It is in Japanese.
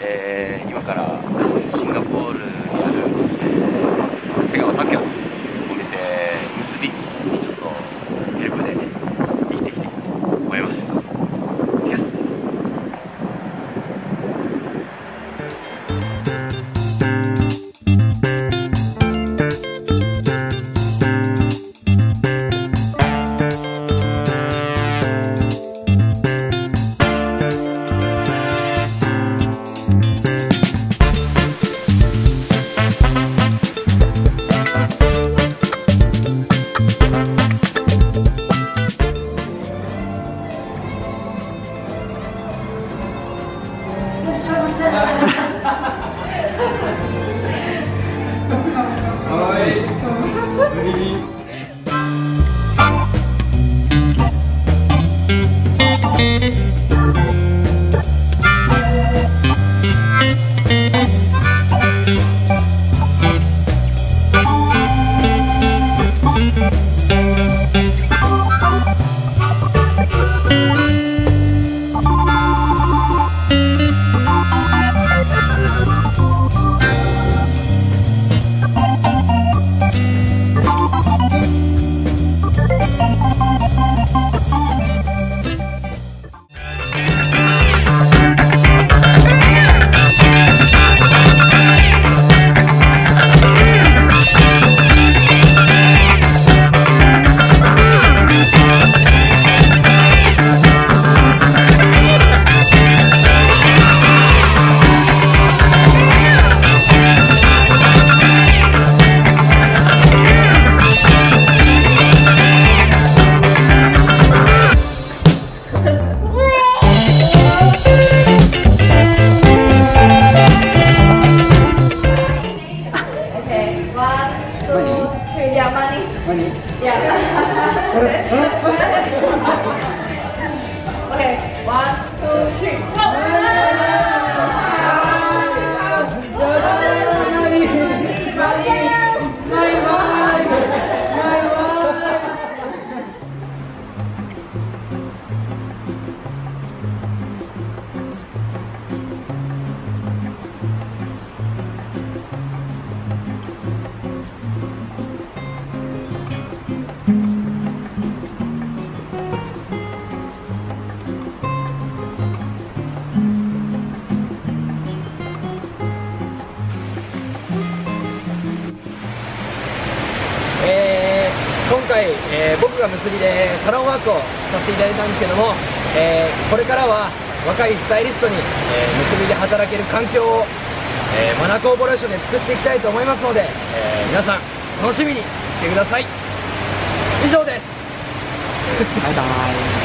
今からシンガポールにある、瀬川拓也のお店結びにちょっとヘルプで行ってきて思います。行きます。 今回、僕が結びでサロンワークをさせていただいたんですけども、これからは若いスタイリストに、結びで働ける環境を、マナコーポレーションで作っていきたいと思いますので、皆さん楽しみにしてください。以上です。 バイバイ。